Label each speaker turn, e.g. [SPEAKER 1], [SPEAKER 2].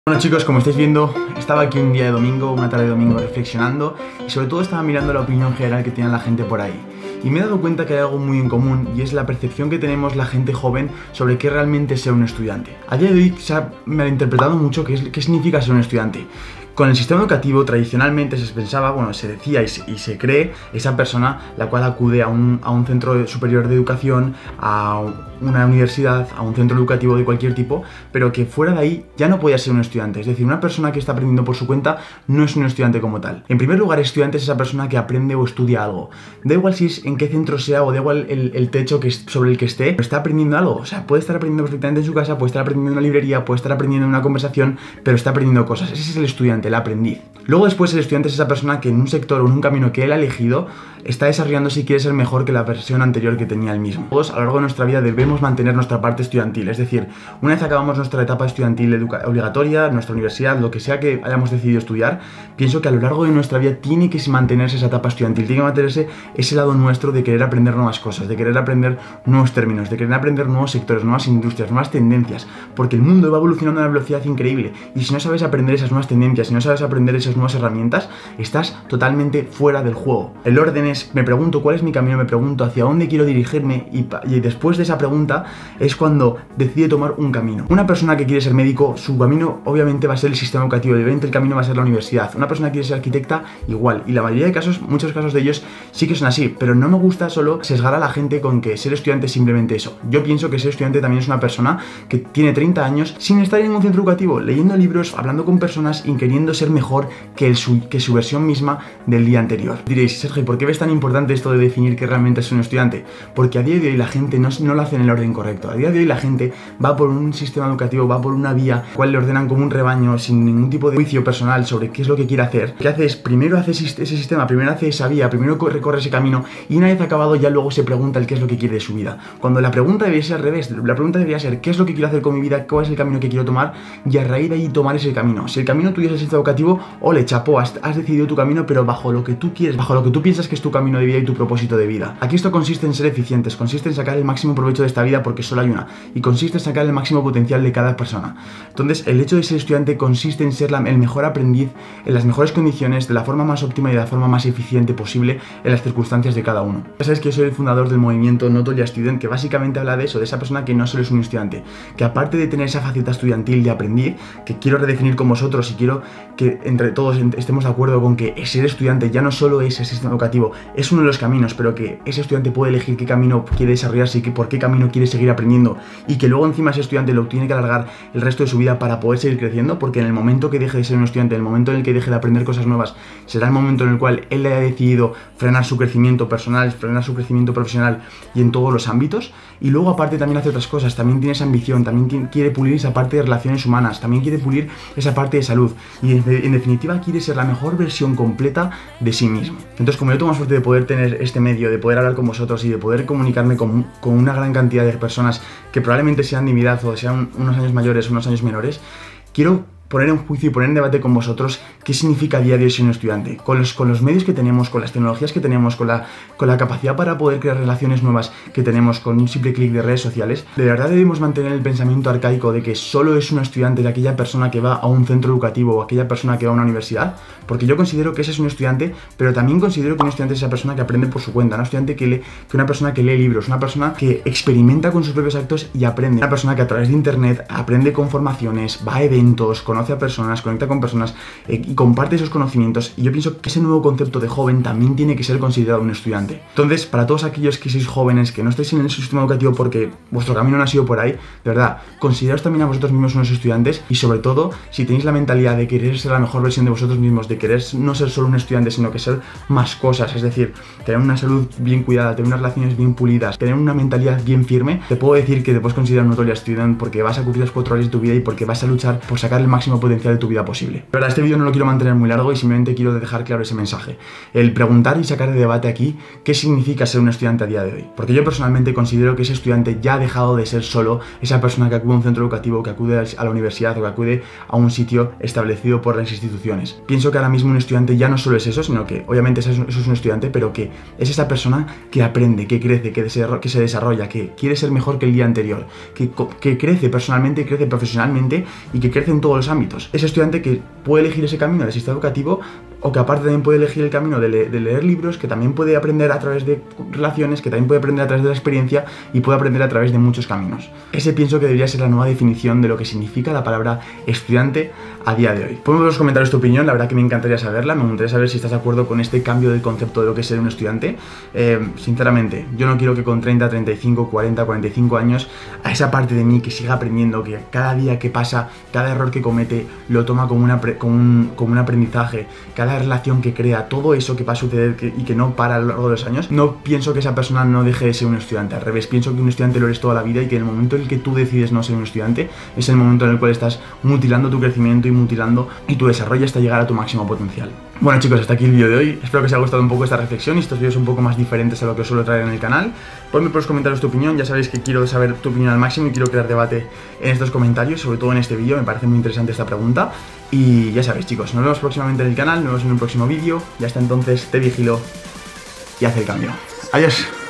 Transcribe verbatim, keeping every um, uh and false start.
[SPEAKER 1] Bueno chicos, como estáis viendo, estaba aquí un día de domingo, una tarde de domingo reflexionando y sobre todo estaba mirando la opinión general que tiene la gente por ahí. Y me he dado cuenta que hay algo muy en común y es la percepción que tenemos la gente joven sobre qué realmente es ser un estudiante. A día de hoy se ha malinterpretado mucho qué, es, qué significa ser un estudiante. Con el sistema educativo tradicionalmente se pensaba, bueno, se decía y se, y se cree esa persona la cual acude a un, a un centro superior de educación, a una universidad, a un centro educativo de cualquier tipo, pero que fuera de ahí ya no podía ser un estudiante. Es decir, una persona que está aprendiendo por su cuenta no es un estudiante como tal. En primer lugar, estudiante es esa persona que aprende o estudia algo. Da igual si es en qué centro sea o da igual el, el techo que es, sobre el que esté, pero está aprendiendo algo. O sea, puede estar aprendiendo perfectamente en su casa, puede estar aprendiendo en una librería, puede estar aprendiendo en una conversación, pero está aprendiendo cosas. Ese es el estudiante, el aprendiz. Luego después el estudiante es esa persona que en un sector o en un camino que él ha elegido está desarrollando si quiere ser mejor que la versión anterior que tenía él mismo. Todos a lo largo de nuestra vida debemos mantener nuestra parte estudiantil, es decir, una vez acabamos nuestra etapa estudiantil obligatoria, nuestra universidad, lo que sea que hayamos decidido estudiar, pienso que a lo largo de nuestra vida tiene que mantenerse esa etapa estudiantil, tiene que mantenerse ese lado nuestro de querer aprender nuevas cosas, de querer aprender nuevos términos, de querer aprender nuevos sectores, nuevas industrias, nuevas tendencias, porque el mundo va evolucionando a una velocidad increíble y si no sabes aprender esas nuevas tendencias, si no sabes aprender esas nuevas herramientas, estás totalmente fuera del juego. El orden es, me pregunto cuál es mi camino, me pregunto hacia dónde quiero dirigirme y, y después de esa pregunta es cuando decide tomar un camino. Una persona que quiere ser médico, su camino obviamente va a ser el sistema educativo, obviamente el camino va a ser la universidad. Una persona que quiere ser arquitecta, igual. Y la mayoría de casos, muchos casos de ellos sí que son así, pero no me gusta solo sesgar a la gente con que ser estudiante es simplemente eso. Yo pienso que ser estudiante también es una persona que tiene treinta años sin estar en ningún centro educativo, leyendo libros, hablando con personas y queriendo ser mejor que, el su, que su versión misma del día anterior. Diréis, Sergio, ¿por qué ves tan importante esto de definir que realmente es un estudiante? Porque a día de hoy la gente no, no lo hace en el orden correcto. A día de hoy la gente va por un sistema educativo, va por una vía, cual le ordenan como un rebaño sin ningún tipo de juicio personal sobre qué es lo que quiere hacer. ¿Qué hace? Es primero hace ese sistema, primero hace esa vía, primero recorre ese camino y una vez acabado ya luego se pregunta el qué es lo que quiere de su vida. Cuando la pregunta debería ser al revés, la pregunta debería ser qué es lo que quiero hacer con mi vida, cuál es el camino que quiero tomar y a raíz de ahí tomar ese camino. Si el camino tuyo es el sistema educativo, ole, chapó, has, has decidido tu camino pero bajo lo que tú quieres, bajo lo que tú piensas que es tu camino de vida y tu propósito de vida. Aquí esto consiste en ser eficientes, consiste en sacar el máximo provecho de esta vida porque solo hay una y consiste en sacar el máximo potencial de cada persona. Entonces el hecho de ser estudiante consiste en ser la, el mejor aprendiz en las mejores condiciones, de la forma más óptima y de la forma más eficiente posible en las circunstancias de cada uno. Ya sabes que yo soy el fundador del movimiento Not Only a Student, que básicamente habla de eso, de esa persona que no solo es un estudiante, que aparte de tener esa faceta estudiantil de aprendiz, que quiero redefinir con vosotros y quiero que entre todos estemos de acuerdo con que ser estudiante ya no solo es el sistema educativo, es uno de los caminos, pero que ese estudiante puede elegir qué camino quiere desarrollarse y que por qué camino quiere seguir aprendiendo y que luego encima ese estudiante lo tiene que alargar el resto de su vida para poder seguir creciendo, porque en el momento que deje de ser un estudiante, en el momento en el que deje de aprender cosas nuevas, será el momento en el cual él haya decidido frenar su crecimiento personal, frenar su crecimiento profesional y en todos los ámbitos. Y luego aparte también hace otras cosas, también tiene esa ambición, también quiere pulir esa parte de relaciones humanas, también quiere pulir esa parte de salud y en definitiva quiere ser la mejor versión completa de sí mismo. Entonces, como yo tengo la suerte de poder tener este medio, de poder hablar con vosotros y de poder comunicarme con, con una gran cantidad de personas que probablemente sean de mi edad o sean unos años mayores o unos años menores, quiero poner en juicio y poner en debate con vosotros qué significa a día de hoy ser un estudiante. Con los, con los medios que tenemos, con las tecnologías que tenemos, con la, con la capacidad para poder crear relaciones nuevas que tenemos con un simple clic de redes sociales, ¿de verdad debemos mantener el pensamiento arcaico de que solo es un estudiante de aquella persona que va a un centro educativo o aquella persona que va a una universidad? Porque yo considero que ese es un estudiante, pero también considero que un estudiante es esa persona que aprende por su cuenta, un estudiante que lee, que una persona que lee libros, una persona que experimenta con sus propios actos y aprende, una persona que a través de internet aprende con formaciones, va a eventos, conoce a personas, conecta con personas eh, y comparte esos conocimientos, y yo pienso que ese nuevo concepto de joven también tiene que ser considerado un estudiante. Entonces, para todos aquellos que sois jóvenes, que no estáis en el sistema educativo porque vuestro camino no ha sido por ahí, de verdad, consideraos también a vosotros mismos unos estudiantes y sobre todo, si tenéis la mentalidad de querer ser la mejor versión de vosotros mismos, de querer no ser solo un estudiante, sino que ser más cosas, es decir, tener una salud bien cuidada, tener unas relaciones bien pulidas, tener una mentalidad bien firme, te puedo decir que te puedes considerar un Not Only a Student porque vas a cumplir los cuatro horas de tu vida y porque vas a luchar por sacar el máximo potencial de tu vida posible. De verdad, este vídeo no lo quiero mantener muy largo y simplemente quiero dejar claro ese mensaje. El preguntar y sacar de debate aquí qué significa ser un estudiante a día de hoy. Porque yo personalmente considero que ese estudiante ya ha dejado de ser solo esa persona que acude a un centro educativo, que acude a la universidad o que acude a un sitio establecido por las instituciones. Pienso que ahora mismo un estudiante ya no solo es eso, sino que obviamente eso es un estudiante, pero que es esa persona que aprende, que crece, que se, que se desarrolla, que quiere ser mejor que el día anterior, que, que crece personalmente, crece profesionalmente y que crece en todos los ámbitos. ámbitos. Ese estudiante que puede elegir ese camino del sistema educativo, o que aparte también puede elegir el camino de, le de leer libros, que también puede aprender a través de relaciones, que también puede aprender a través de la experiencia y puede aprender a través de muchos caminos. Ese pienso que debería ser la nueva definición de lo que significa la palabra estudiante a día de hoy. Ponme en los comentarios tu opinión, la verdad que me encantaría saberla, me gustaría saber si estás de acuerdo con este cambio del concepto de lo que es ser un estudiante. Eh, sinceramente, yo no quiero que con treinta, treinta y cinco, cuarenta, cuarenta y cinco años, a esa parte de mí que siga aprendiendo, que cada día que pasa, cada error que comete, lo toma como, una como, un, como un aprendizaje, cada relación que crea, todo eso que va a suceder que, y que no para a lo largo de los años, no pienso que esa persona no deje de ser un estudiante. Al revés, pienso que un estudiante lo eres toda la vida y que en el momento en el que tú decides no ser un estudiante es el momento en el cual estás mutilando tu crecimiento y mutilando y tu desarrollo hasta llegar a tu máximo potencial. Bueno chicos, hasta aquí el vídeo de hoy. Espero que os haya gustado un poco esta reflexión y estos vídeos un poco más diferentes a lo que os suelo traer en el canal. Ponme por los comentarios tu opinión, ya sabéis que quiero saber tu opinión al máximo y quiero crear debate en estos comentarios, sobre todo en este vídeo, me parece muy interesante esta pregunta. Y ya sabéis chicos, nos vemos próximamente en el canal, nos vemos en un próximo vídeo y hasta entonces te vigilo y haz el cambio. Adiós.